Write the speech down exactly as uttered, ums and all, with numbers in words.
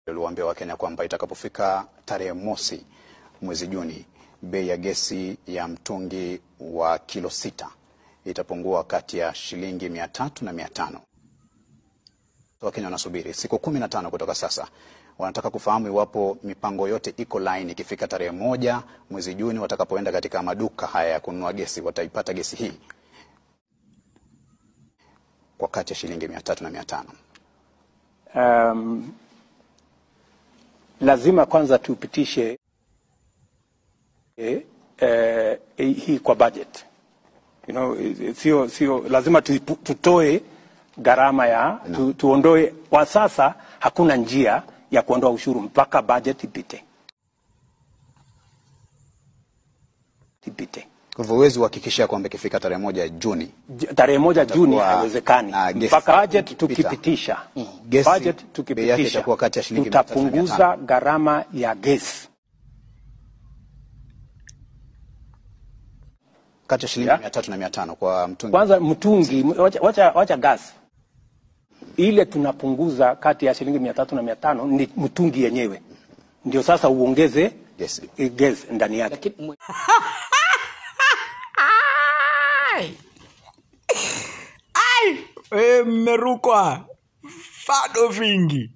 Aliwaambia Wakenya kwamba itakapofika tarehe mosi mwezi Juni, bei ya gesi ya mtungi wa kilo sita itapungua kati ya shilingi mia tatu na mia tano. Wakenya wanasubiri siku kumi na tano kutoka sasa. Wanataka kufahamu iwapo mipango yote iko line. Ikifika tarehe moja mwezi Juni, watakapoenda katika maduka haya ya kununua gesi, wataipata gesi hii kwa kati ya shilingi mia tatu na mia tano. Um, lazima kwanza tupitishe eh, eh, hii kwa budget. You know, sio sio lazima tutoe gharama ya no. tu, tuondoe kwa sasa. Hakuna njia ya kuondoa ushuru mpaka budget ipite. Ipite. Kwa hivyo uwezo uhakikishia kwamba ikifika tarehe moja Juni. Tarehe moja Juni haiwezekani. Mpaka budget tukipitisha. Mm. Budget tukipitisha. Tutapunguza gharama ya gesi. Kati ya shilingi mia tatu na mia tano kwa mtungi. Kwanza mtungi, wacha wacha gas. Ile tunapunguza kati ya shilingi mia tatu na mia tano ni mtungi yenyewe. Ndio sasa uongeze gesi gas ndani yake. Ai, mmerukwa fado vingi.